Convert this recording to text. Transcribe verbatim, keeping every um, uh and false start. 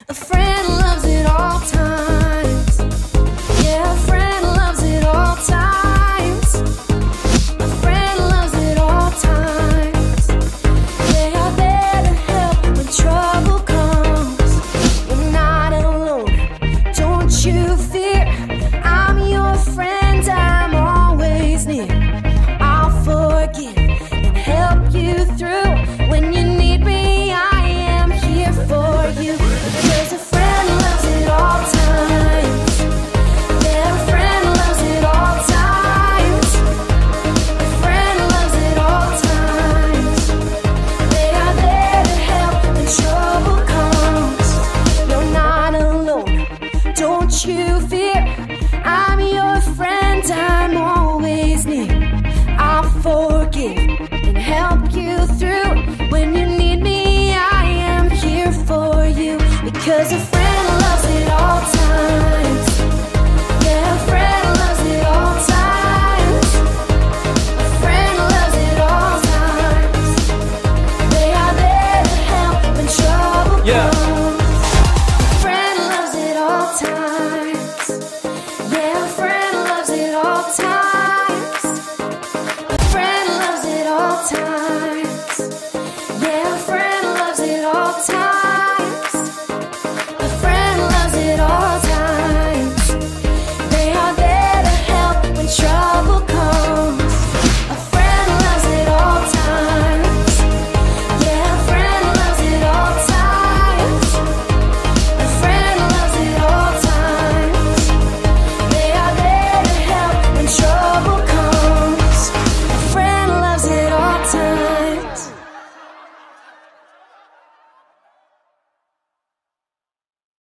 A friend loves at all times. Yeah, a friend loves at all times. A friend loves at all times. They are there to help when trouble comes. You're not alone, don't you fear. I'm your friend, I'm always near. I'll forgive and help you through. When you need me, I am here for you. Because a friend loves at all times. Yeah, a friend loves at all times. A friend loves at all times. They are there to help when trouble comes. You're not alone, don't you fear. I'm your friend, I'm always near. I'll forgive and help you through. When you need me, I am here for you. Because of